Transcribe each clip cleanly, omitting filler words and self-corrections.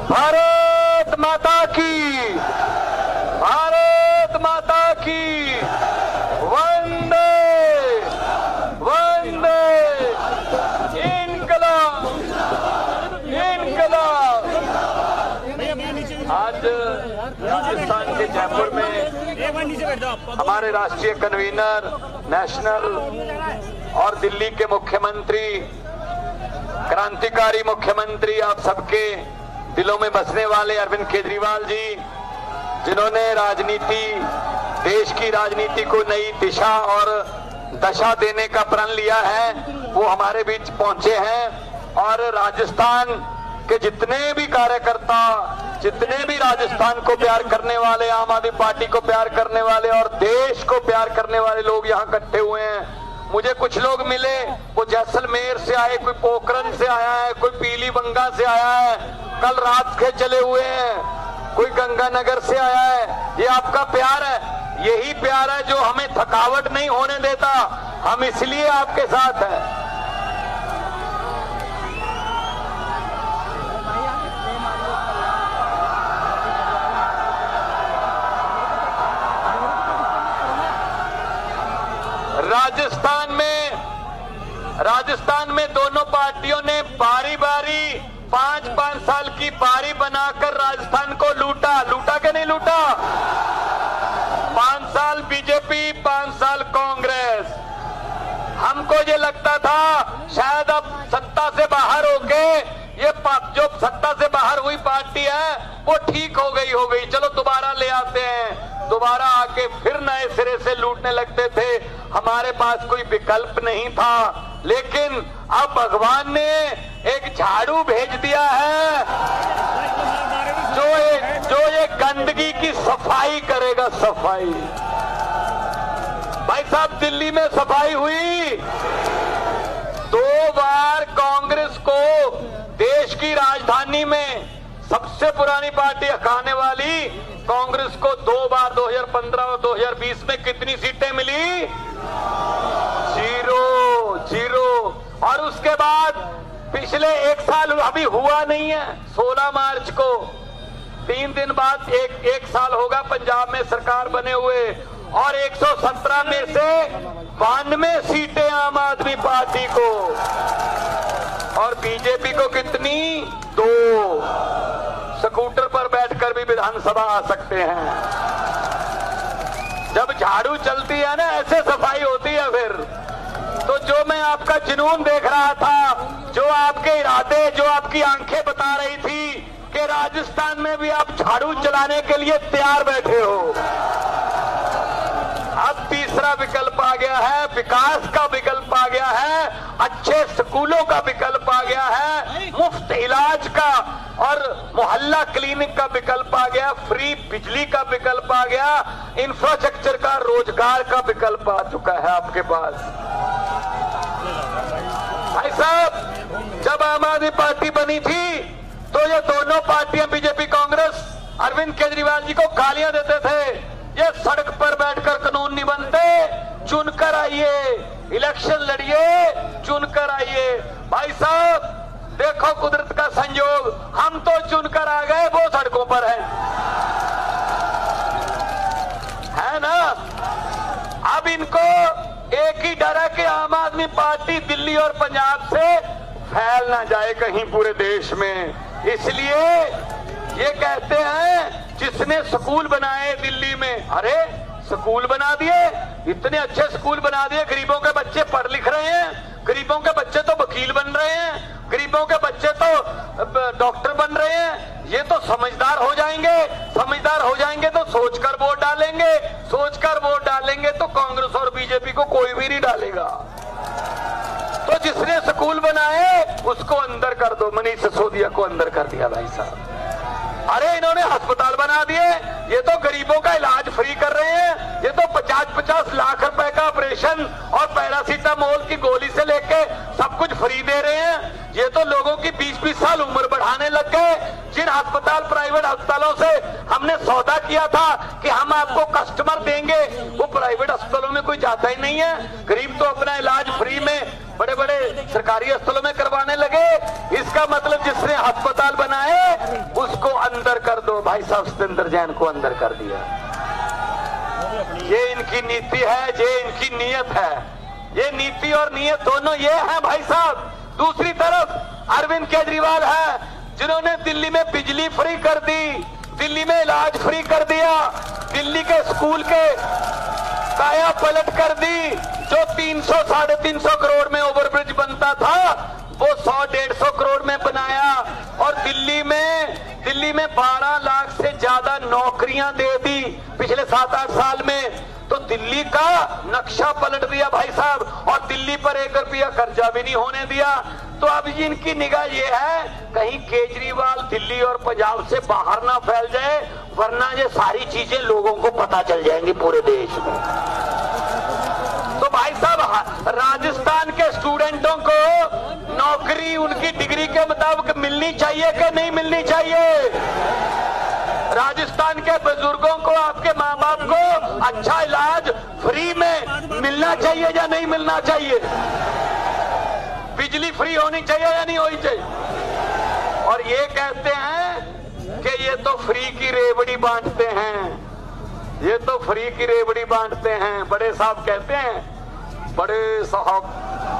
भारत माता की, भारत माता की, वंदे वंदे, इनकलाब इनकलाब। आज राजस्थान के जयपुर में हमारे राष्ट्रीय कन्वीनर, नेशनल और दिल्ली के मुख्यमंत्री, क्रांतिकारी मुख्यमंत्री, आप सबके दिलों में बसने वाले अरविंद केजरीवाल जी, जिन्होंने राजनीति, देश की राजनीति को नई दिशा और दशा देने का प्रण लिया है, वो हमारे बीच पहुंचे हैं। और राजस्थान के जितने भी कार्यकर्ता, जितने भी राजस्थान को प्यार करने वाले, आम आदमी पार्टी को प्यार करने वाले और देश को प्यार करने वाले लोग यहाँ इकट्ठे हुए हैं। मुझे कुछ लोग मिले, वो जैसलमेर से आए, कोई पोखरन से आया है, कोई पीलीबंगा से आया है, कल रात के चले हुए हैं, कोई गंगानगर से आया है। ये आपका प्यार है, यही प्यार है जो हमें थकावट नहीं होने देता। हम इसलिए आपके साथ हैं। राजस्थान में दोनों पार्टियों ने बारी बारी 5-5 साल की बारी बनाकर राजस्थान को लूटा। लूटा कि नहीं लूटा? 5 साल बीजेपी, 5 साल कांग्रेस। हमको ये लगता था शायद अब सत्ता से बाहर होके ये जो सत्ता से बाहर हुई पार्टी है वो ठीक हो गई, चलो दोबारा ले आते हैं। दोबारा आके फिर नए सिरे से लूटने लगते थे। हमारे पास कोई विकल्प नहीं था, लेकिन अब भगवान ने एक झाड़ू भेज दिया है जो ये गंदगी की सफाई करेगा। सफाई, भाई साहब, दिल्ली में सफाई हुई। 2 बार कांग्रेस को देश की राजधानी में सबसे पुरानी पार्टी हकाने वाली कांग्रेस को 2 बार 2015 और 2020 में कितनी सीटें मिली? 0। और उसके बाद पिछले 1 साल अभी हुआ नहीं है। 16 मार्च को 3 दिन बाद एक साल होगा पंजाब में सरकार बने हुए, और 117 में से 92 सीटें आम आदमी पार्टी को, और बीजेपी को कितनी? 2। स्कूटर पर बैठकर भी विधानसभा आ सकते हैं। जब झाड़ू चलती है ना, ऐसे सफाई होती है फिर। तो जो मैं आपका जुनून देख रहा था, जो आपके इरादे, जो आपकी आंखें बता रही थी कि राजस्थान में भी आप झाड़ू चलाने के लिए तैयार बैठे हो, अब तीसरा विकल्प आ गया है, विकास का विकल्प आ गया है, अच्छे स्कूलों का विकल्प आ गया है, मुफ्त इलाज का और मोहल्ला क्लिनिक का विकल्प आ गया, फ्री बिजली का विकल्प आ गया, इंफ्रास्ट्रक्चर का, रोजगार का विकल्प आ चुका है आपके पास। भाई साहब, जब आम आदमी पार्टी बनी थी तो ये दोनों पार्टियां, बीजेपी कांग्रेस, अरविंद केजरीवाल जी को गालियां देते थे। ये सड़क पर बैठकर कानून नहीं बनते, चुनकर आइए, इलेक्शन लड़िए, चुनकर आइए। भाई साहब, देखो कुदरत का संयोग, हम तो चुनकर आ गए, वो सड़कों पर है ना। अब इनको एक ही डर है कि आम आदमी पार्टी दिल्ली और पंजाब से फैल ना जाए कहीं पूरे देश में। इसलिए ये कहते हैं जिसने स्कूल बनाए दिल्ली में, अरे स्कूल बना दिए, इतने अच्छे स्कूल बना दिए, गरीबों के बच्चे पढ़ लिख रहे हैं, गरीबों के बच्चे तो वकील बन रहे हैं, गरीबों के बच्चे तो डॉक्टर बन रहे हैं। ये तो समझदार हो जाएंगे, समझदार हो जाएंगे तो सोचकर वोट डालेंगे, सोचकर वोट डालेंगे तो कांग्रेस और बीजेपी को कोई भी नहीं डालेगा। तो जिसने स्कूल बनाए उसको अंदर कर दो। मनीष सिसोदिया को अंदर कर दिया भाई साहब। अरे इन्होंने अस्पताल बना दिए, ये तो गरीबों का इलाज फ्री कर रहे हैं, ये तो 50-50 लाख रुपए का ऑपरेशन और पैरासीटामोल की गोली से लेके सब कुछ फ्री दे रहे हैं। ये तो लोगों की 20-20 साल उम्र बढ़ाने लग गए। जिन अस्पताल, प्राइवेट अस्पतालों से हमने सौदा किया था कि हम आपको कस्टमर देंगे, वो प्राइवेट अस्पतालों में कोई जाता ही नहीं है। गरीब तो अपना इलाज फ्री में बड़े बड़े सरकारी अस्पतालों में करवाने लगे। इसका मतलब जिसने अस्पताल बनाए उसको अंदर कर दो। भाई साहब सतेंद्र जैन को अंदर कर दिया। ये इनकी नीति है, ये इनकी नीयत है। ये नीति और नीयत दोनों ये है भाई साहब। दूसरी तरफ अरविंद केजरीवाल है जिन्होंने दिल्ली में बिजली फ्री कर दी, दिल्ली में इलाज फ्री कर दिया, दिल्ली के स्कूल के काया पलट कर दी। जो 300-350 करोड़ में ओवरब्रिज बनता था वो 100-150 करोड़ में बनाया। और दिल्ली में 12 लाख से ज्यादा नौकरियां दे दी पिछले 7-8 साल में। तो दिल्ली का नक्शा पलट दिया भाई साहब। और दिल्ली पर 1 रुपया कर्जा भी नहीं होने दिया। तो अब इनकी निगाह ये है कहीं केजरीवाल दिल्ली और पंजाब से बाहर ना फैल जाए, वरना ये सारी चीजें लोगों को पता चल जाएंगी पूरे देश में। तो भाई साहब राजस्थान के स्टूडेंटों को नौकरी उनकी डिग्री के मुताबिक मिलनी चाहिए कि नहीं मिलनी चाहिए? राजस्थान के बुजुर्गों को, आपके माँ बाप को अच्छा इलाज फ्री में मिलना चाहिए या नहीं मिलना चाहिए? बिजली फ्री होनी चाहिए या नहीं होनी चाहिए? और ये कहते हैं कि ये तो फ्री की रेवड़ी बांटते हैं, ये तो फ्री की रेवड़ी बांटते हैं। बड़े साहब कहते हैं, बड़े साहब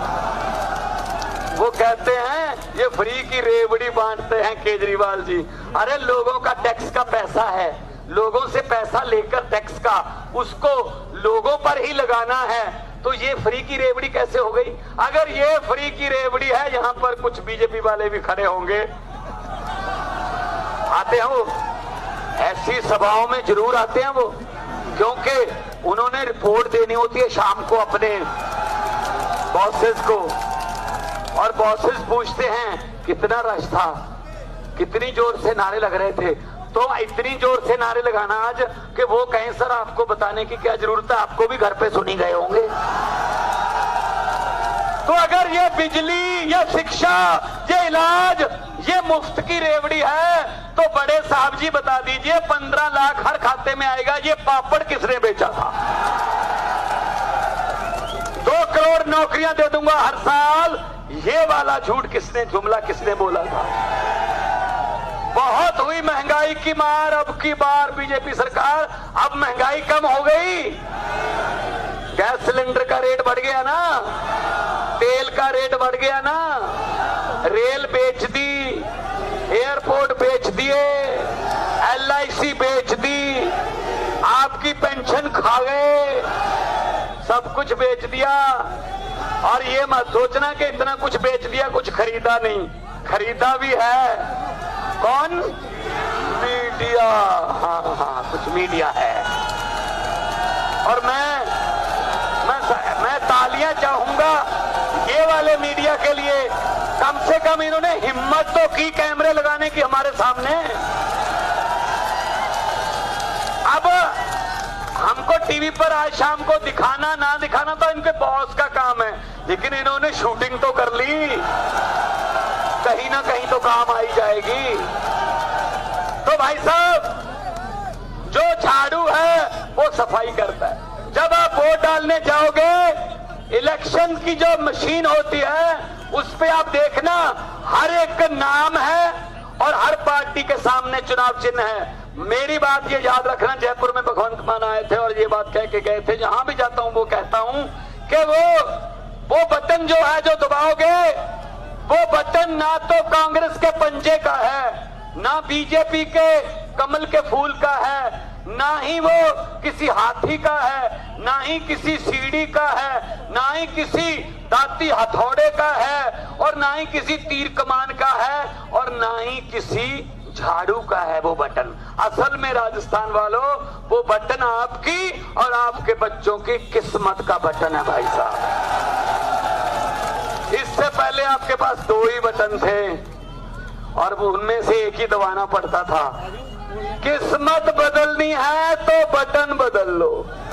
वो कहते हैं ये फ्री की रेवड़ी बांटते हैं केजरीवाल जी। अरे लोगों का टैक्स का पैसा है, लोगों से पैसा लेकर टैक्स का उसको लोगों पर ही लगाना है। तो ये फ्री की रेवड़ी कैसे हो गई? अगर ये फ्री की रेवड़ी है, यहाँ पर कुछ बीजेपी वाले भी खड़े होंगे, आते हैं वो, ऐसी सभाओं में जरूर आते हैं वो, क्योंकि उन्होंने रिपोर्ट देनी होती है शाम को अपने बॉसेस को। और बॉसेस पूछते हैं कितना रश था, कितनी जोर से नारे लग रहे थे। तो इतनी जोर से नारे लगाना आज कि वो कहें सर आपको बताने की क्या जरूरत है, आपको भी घर पे सुनी गए होंगे। तो अगर ये बिजली, ये शिक्षा, ये इलाज, ये मुफ्त की रेवड़ी है, तो बड़े साहब जी बता दीजिए 15 लाख हर खाते में आएगा। ये पापड़ किसने बेचा था? 2 करोड़ नौकरियां दे दूंगा हर साल, ये वाला झूठ किसने, जुमला किसने बोला था? बहुत हुई महंगाई की मार अब की बार बीजेपी सरकार। अब महंगाई कम हो गई, गैस सिलेंडर का रेट बढ़ गया ना, तेल का रेट बढ़ गया ना, रेल बेच दी, एयरपोर्ट बेच दिए, LIC बेच दी, आपकी पेंशन खा गए, सब कुछ बेच दिया। और ये मत सोचना कि इतना कुछ बेच दिया कुछ खरीदा नहीं, खरीदा भी है। कौन? मीडिया। हाँ, कुछ मीडिया है। और मैं तालियां चाहूंगा ये वाले मीडिया के लिए। कम से कम इन्होंने हिम्मत तो की कैमरे लगाने की हमारे सामने। अब हमको टीवी पर आज शाम को दिखाना ना दिखाना तो इनके बॉस का काम है, लेकिन इन्होंने शूटिंग तो कर ली, कहीं ना कहीं तो काम आई जाएगी। तो भाई साहब जो झाड़ू है वो सफाई करता है। जब आप वोट डालने जाओगे, इलेक्शन की जो मशीन होती है उस पे आप देखना हर एक का नाम है और हर पार्टी के सामने चुनाव चिन्ह है। मेरी बात ये याद रखना, जयपुर में भगवंत मान आए थे और ये बात कह के गए थे, जहां भी जाता हूं वो कहता हूं कि वो बटन जो है जो दबाओगे, वो बटन ना तो कांग्रेस के पंजे का है, ना बीजेपी के कमल के फूल का है, ना ही वो किसी हाथी का है, ना ही किसी सीढ़ी का है, ना ही किसी दाती हथौड़े का है, और ना ही किसी तीर कमान का है, और ना ही किसी झाड़ू का है वो बटन। असल में राजस्थान वालों, वो बटन आपकी और आपके बच्चों की किस्मत का बटन है भाई साहब। इससे पहले आपके पास 2 ही बटन थे और उनमें से एक ही दबाना पड़ता था। किस्मत बदलनी है तो बटन बदल लो।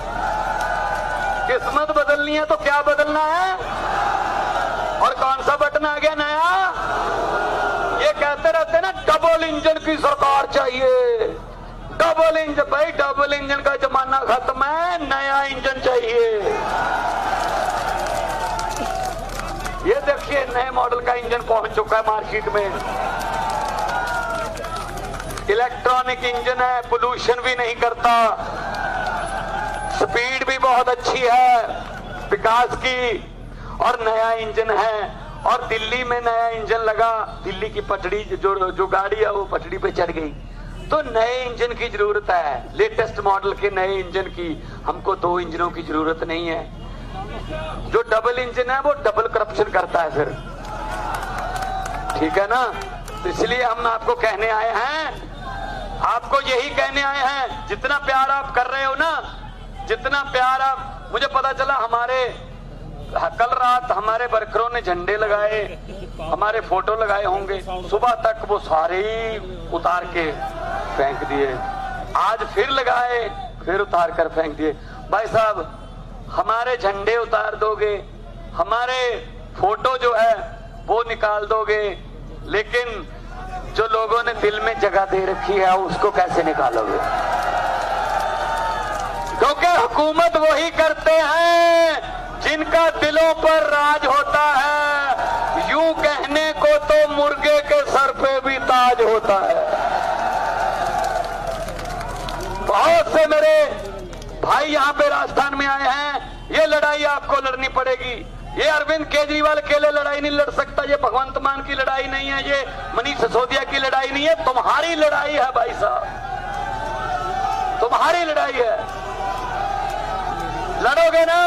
किस्मत बदलनी है तो क्या बदलना है? और कौन सा बटन आ गया नया? ये कहते रहते ना डबल इंजन की सरकार चाहिए, डबल इंजन। भाई डबल इंजन का जमाना खत्म है, नया इंजन चाहिए। ये देखिए नए मॉडल का इंजन पहुंच चुका है मार्केट में। इलेक्ट्रॉनिक इंजन है, पोल्यूशन भी नहीं करता, स्पीड भी बहुत अच्छी है विकास की, और नया इंजन है। और दिल्ली में नया इंजन लगा, दिल्ली की पटड़ी जो गाड़ी है वो पटड़ी पे चढ़ गई, तो नए इंजन की जरूरत है, लेटेस्ट मॉडल के नए इंजन की। हमको 2 इंजनों की जरूरत नहीं है। जो डबल इंजन है वो डबल करप्शन करता है फिर, ठीक है ना। तो इसलिए हम आपको कहने आए हैं, आपको यही कहने आए हैं, जितना प्यार आप कर रहे हो ना, जितना प्यार आप, मुझे पता चला हमारे कल रात हमारे वर्करों ने झंडे लगाए, हमारे फोटो लगाए होंगे, सुबह तक वो सारे ही उतार के फेंक दिए, आज फिर लगाए, फिर उतार कर फेंक दिए। भाई साहब, हमारे झंडे उतार दोगे, हमारे फोटो जो है वो निकाल दोगे, लेकिन जो लोगों ने दिल में जगह दे रखी है उसको कैसे निकालोगे? क्योंकि हुकूमत वही करते हैं जिनका दिलों पर राज होता है। यूं कहने को तो मुर्गे के सर पे भी ताज होता है। बहुत से मेरे भाई यहाँ पे राजस्थान में आए हैं, ये लड़ाई आपको लड़नी पड़ेगी। ये अरविंद केजरीवाल अकेले लड़ाई नहीं लड़ सकता, ये भगवंत मान की लड़ाई नहीं है, ये मनीष सिसोदिया की लड़ाई नहीं है, तुम्हारी लड़ाई है भाई साहब, तुम्हारी लड़ाई है। लड़ोगे ना?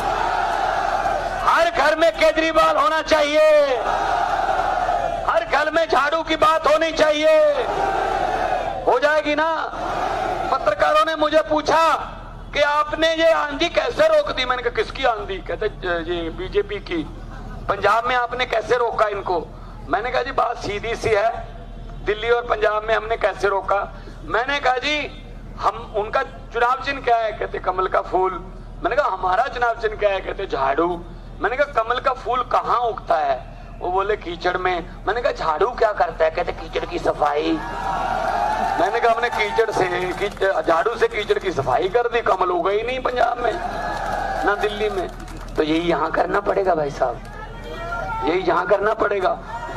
हर घर में केजरीवाल होना चाहिए, हर घर में झाड़ू की बात होनी चाहिए, हो जाएगी ना। पत्रकारों ने मुझे पूछा कि आपने ये आंधी कैसे रोक दी? मैंने कहा किसकी आंधी? कहते ये बीजेपी की। पंजाब में आपने कैसे रोका इनको? मैंने कहा जी बात सीधी सी है, दिल्ली और पंजाब में हमने कैसे रोका? मैंने कहा जी हम, उनका चुनाव चिन्ह क्या है? कहते कमल का फूल। मैंने कहा हमारा चुनाव चिन्ह क्या है? कहते झाड़ू। मैंने कहा कमल का फूल कहाँ उगता है? वो बोले कीचड़ में। मैंने कहा झाड़ू क्या करता है? कहते कीचड़ की सफाई। मैंने कहा हमने कीचड़ से, झाड़ू से कीचड़ की सफाई कर दी, कमल उगा ही नहीं पंजाब में ना दिल्ली में। तो यही यहाँ करना पड़ेगा भाई साहब, यही यहाँ करना पड़ेगा,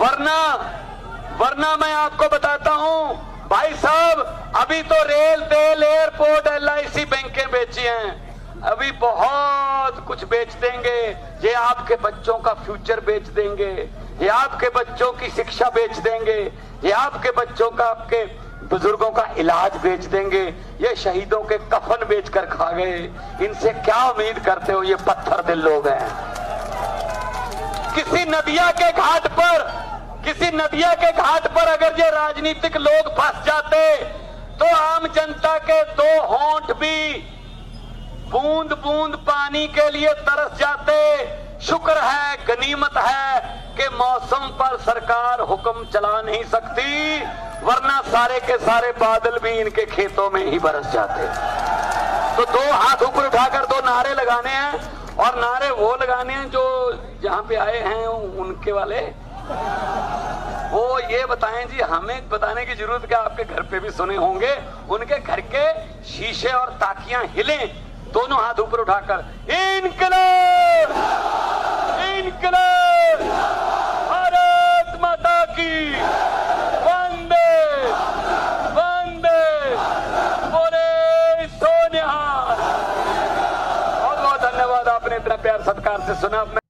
वरना मैं आपको बताता हूँ भाई साहब, अभी तो रेल, तेल, एयरपोर्ट, LIC बैंकें बेची हैं, अभी बहुत कुछ बेच देंगे। ये आपके बच्चों का फ्यूचर बेच देंगे, ये आपके बच्चों की शिक्षा बेच देंगे, ये आपके बच्चों का, आपके बुजुर्गों का इलाज बेच देंगे, ये शहीदों के कफन बेचकर खा गए। इनसे क्या उम्मीद करते हो? ये पत्थर दिल लोग हैं। किसी नदिया के घाट पर अगर ये राजनीतिक लोग फंस जाते तो आम जनता के 2 होंठ भी बूंद बूंद पानी के लिए तरस जाते। शुक्र है, गनीमत है कि मौसम पर सरकार हुक्म चला नहीं सकती, वरना सारे के सारे बादल भी इनके खेतों में ही बरस जाते। तो 2 हाथ ऊपर उठाकर 2 नारे लगाने हैं, और नारे वो लगाने हैं जो जहां पे आए हैं उनके वाले, वो ये बताएं जी, हमें बताने की जरूरत क्या, आपके घर पे भी सुने होंगे, उनके घर के शीशे और ताकियां हिलें, दोनों हाथ ऊपर उठाकर इनकलाब, इनकलाब, भारत माता की, वंदे वंदे, बोले सोनिहाल। बहुत बहुत धन्यवाद, आपने इतना प्यार सत्कार से सुना।